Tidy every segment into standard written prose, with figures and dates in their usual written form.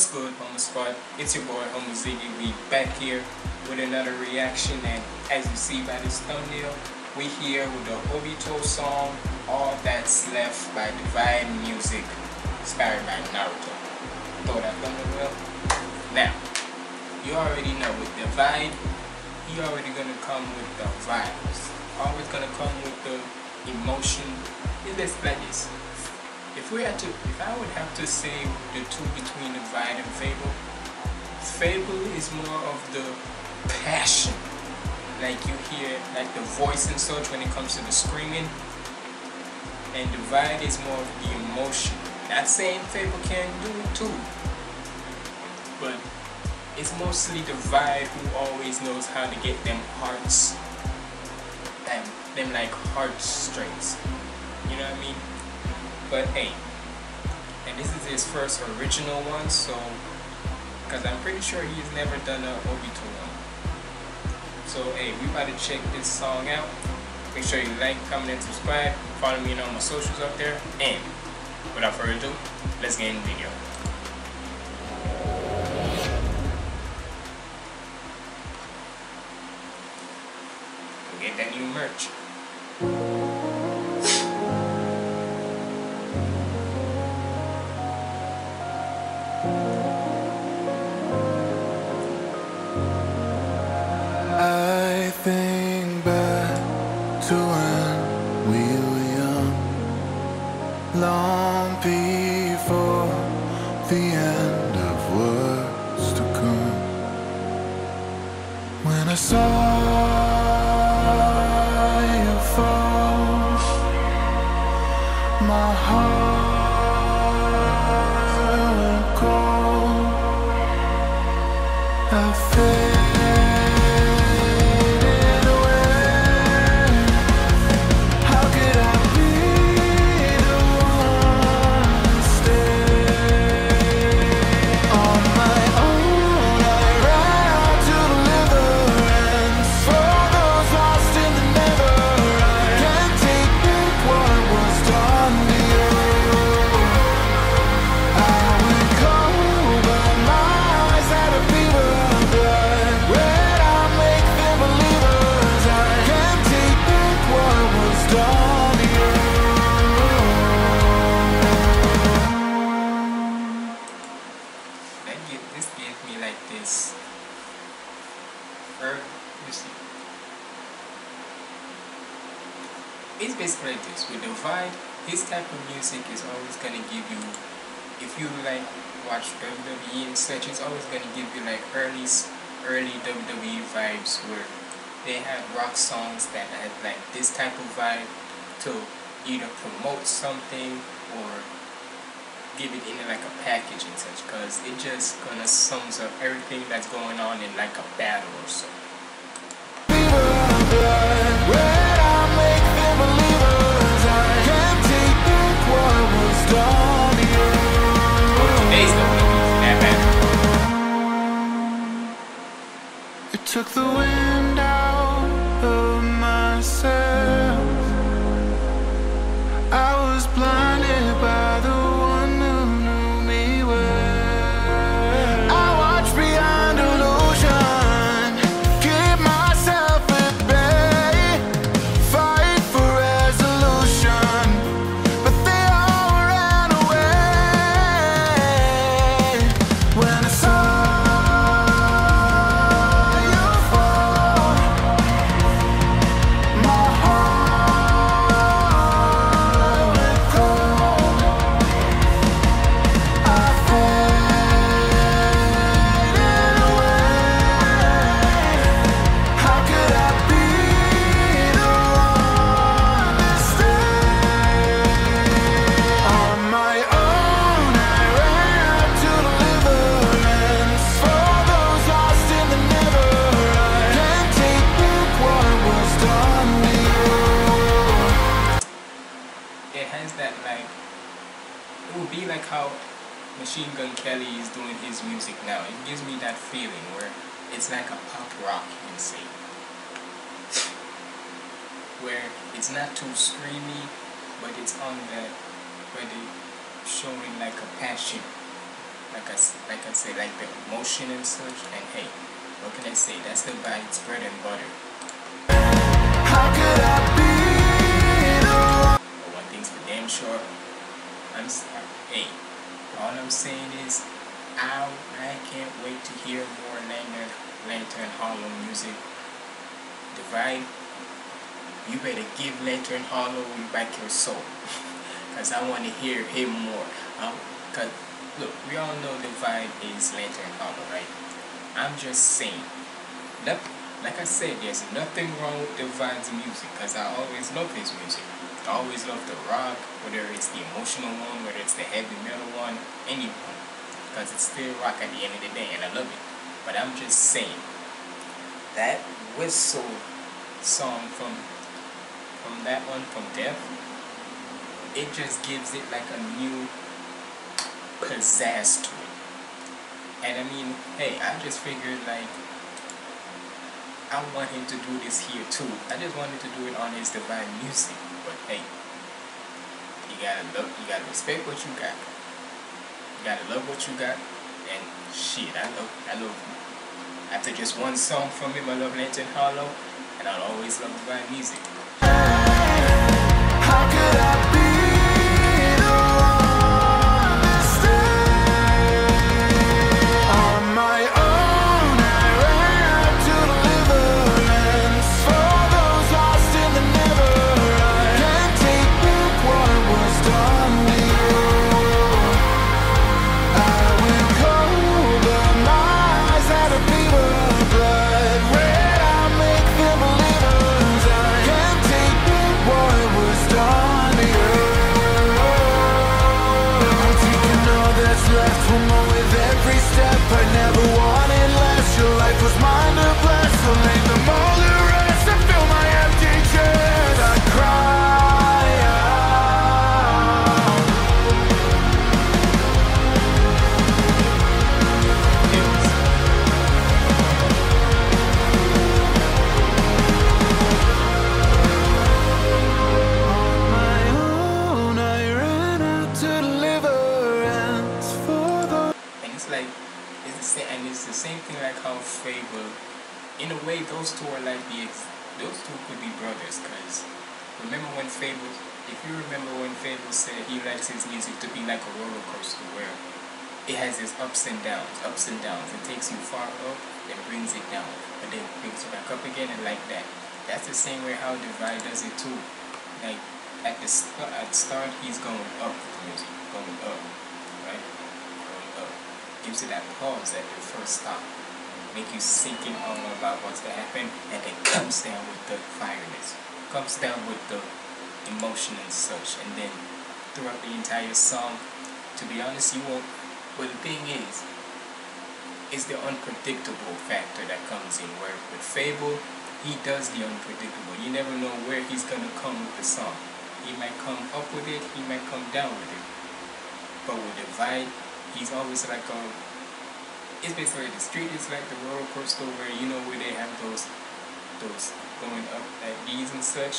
What's good, Homo Squad? It's your boy Homo Ziggy. We back here with another reaction, and as you see by this thumbnail, we here with the Obito song All That's Left by Divide Music, inspired by Naruto. Throw that thumbnail well. Now, you already know with Divide, he already gonna come with the vibes. Always gonna come with the emotion. It's like this. If I would have to say the two between Divide and Fable, Fable is more of the passion, like you hear like the voice and such when it comes to the screaming, and Divide is more of the emotion. Not saying Fable can't do it too, but it's mostly Divide who always knows how to get them hearts and them like heartstrings. You know what I mean? But hey, and this is his first original one, so because I'm pretty sure he's never done a Obito one. So hey, we about to check this song out. Make sure you like, comment, and subscribe. Follow me on all my socials up there. And without further ado, let's get in the video. Go get that new merch. I think back to when we were young, long before the end of words to come. When I saw you fall, my heart went cold. I felt this gave me like this. You see, it's basically like this. With Divide, his type of music is always gonna give you, if you like watch WWE and such, it's always gonna give you like early WWE vibes where they had rock songs that had like this type of vibe to either promote something or give it in like a package and such, because it just gonna sums up everything that's going on in like a battle or so. Today's gonna be that battle. It took the wind out of myself. I was blinded by the one who knew me well. I watched beyond illusion, keep myself at bay, fight for resolution, but they all ran away. When I saw you fall, my heart went cold. I faded away. How could I be the one to stay? On my own, I ran to deliverance for those lost in the never. I can't take back what was done to you. It has that like, it would be like how Machine Gun Kelly is doing his music now. It gives me that feeling where it's like a pop rock, you can say, where it's not too screamy, but it's on that, where they showing like a passion, like I say, like the emotion and such. And hey, what can I say? That's the Vibe's bread and butter. How could I be the one? But one thing's for damn sure. Hey, all I'm saying is, I can't wait to hear more Lantern Hollow music. The Vibe, you better give Lantern Hollow back your soul, cause I want to hear him more. Cause look, we all know the Vibe is Lantern Hollow, right? I'm just saying, like I said, there's nothing wrong with the Vibe's music, cause I always love his music. I always love the rock, whether it's the emotional one, whether it's the heavy metal one, any one, cause it's still rock at the end of the day, and I love it. But I'm just saying, that whistle song from that one, from Death, it just gives it like a new pizzazz to it. And I mean, hey, I just figured like I want him to do this here too. I just wanted to do it on his Divine Music. But hey, you gotta respect what you got. You gotta love what you got. And shit, I love after just one song from him, I love Lantern Hollow, and I'll always love Divine Music. How could I be the one to stay on my own? I ran out to deliverance for those lost in the never. I can't take back what was done to you. I went cold, but my eyes had a fever of blood. Red, I make them believers. I can't take back what was done to you. I'm taking all that's left, will more with every step. I never wanted less. Your life was mine to bless, so lay them all to rest. I fill my empty chest. I cry out. On my own, I ran out to deliverance for the. And it's like it's the same thing like how Fable, in a way, those two are like those two could be brothers. Cause remember when Fable, if you remember when Fable said he likes his music to be like a roller coaster where it has its ups and downs, ups and downs. It takes you far up, then brings it down, but then brings it back up again, and like that. That's the same way how Divide does it too. Like at the start, he's going up with the music, going up, right? Going up. Gives it that pause at the first stop, make you sink in all about what's to happen, and then comes down with the fireness, comes down with the emotion and such, and then throughout the entire song, to be honest, you won't. But the thing is the unpredictable factor that comes in. Where with Fable, he does the unpredictable. You never know where he's gonna come with the song. He might come up with it, he might come down with it. But with Divide, he's always like it's basically the street is like the roller coaster where you know where they have those going up at ease and such.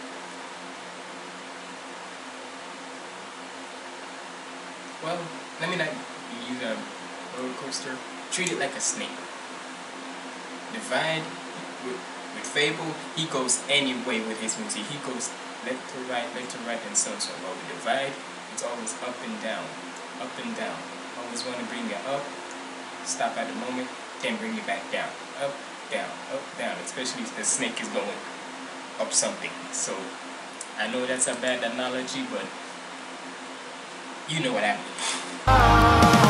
Well, let me not use a roller coaster. Treat it like a snake. Divide with Fable, he goes any way with his music. He goes left to right, and so on. But with Divide, it's always up and down, up and down. Always want to bring it up, stop at the moment, then bring it back down, up, down, especially if the snake is going up something. So I know that's a bad analogy, but you know what I mean.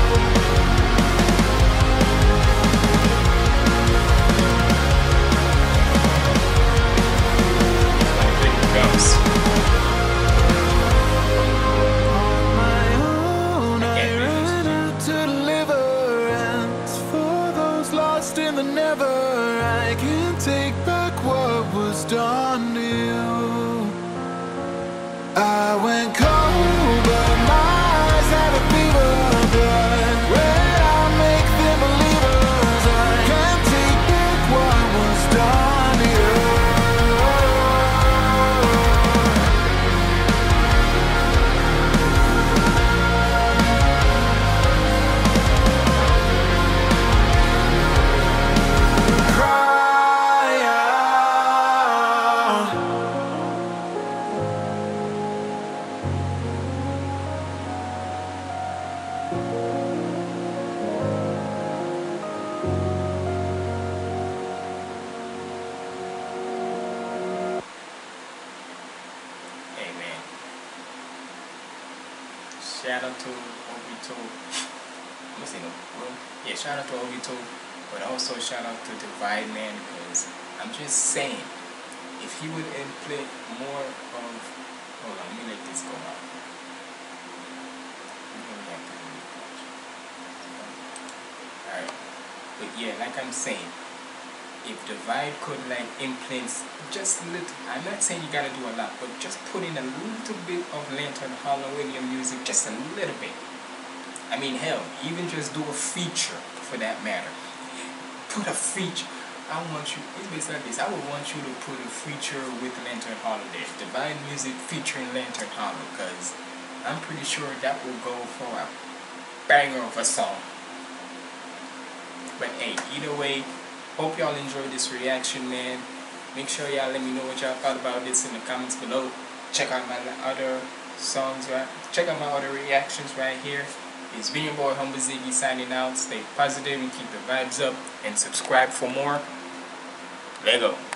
In the never, I can't take back what was done to you. I went cold, but my eyes had a fever of blood. Red, I make them believers. I can't take back what was done to you. shout out to Obito. I'm gonna say no. Well, yeah, shout out to Obito, but also shout out to Divide, man, because I'm just saying, if he would implement more of, hold on, let me let this go out. Alright, but yeah, like I'm saying, if Divide could like implement just a little, I'm not saying you gotta do a lot, but just put in a little bit of Lantern Hollow in your music, just a little bit. I mean, hell, even just do a feature for that matter. Put a feature. I want you, it's basically like this, I would want you to put a feature with Lantern Hollow there. Divide music featuring Lantern Hollow, because I'm pretty sure that will go for a banger of a song. But hey, either way, hope y'all enjoyed this reaction, man. Make sure y'all let me know what y'all thought about this in the comments below. Check out my other songs, right? Check out my other reactions right here. It's been your boy Humble Ziggy signing out. Stay positive and keep the vibes up, and subscribe for more. Lego.